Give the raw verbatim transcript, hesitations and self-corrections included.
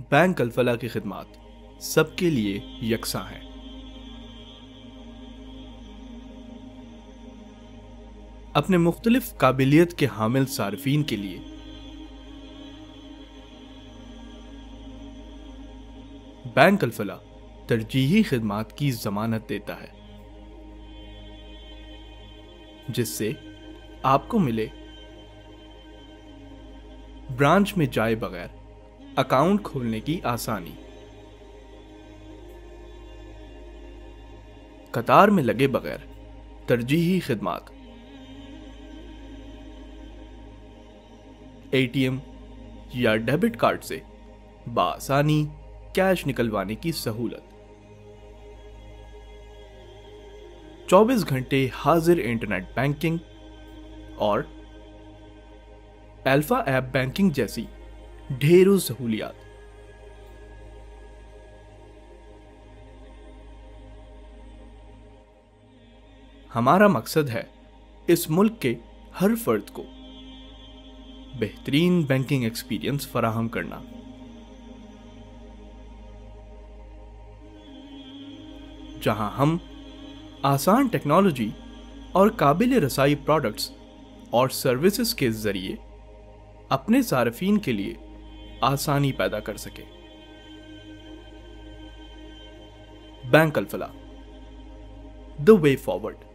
Bank Al Falah की खिदमात सबके लिए यकसा हैं। अपने मुख्तलिफ काबिलियत के हामिल सार्फिन के लिए बैंक अल-फलाह तरजीही खिदमात की जमानत देता है, जिससे आपको मिले ब्रांच में जाए बगैर अकाउंट खोलने की आसानी, कतार में लगे बगैर तरजीही खिदमात, एटीएम या डेबिट कार्ड से बासानी कैश निकलवाने की सहूलत, चौबीस घंटे हाजिर इंटरनेट बैंकिंग और अल्फा ऐप बैंकिंग जैसी ढेरों सहूलियात। हमारा मकसद है इस मुल्क के हर फर्द को बेहतरीन बैंकिंग एक्सपीरियंस फराहम करना। जहां हम आसान टेक्नोलॉजी और काबिल रसाई प्रोडक्ट्स और सर्विसेज के जरिए अपने सार्फिन के लिए आसानी पैदा कर सके। Bank Alfalah, the way forward.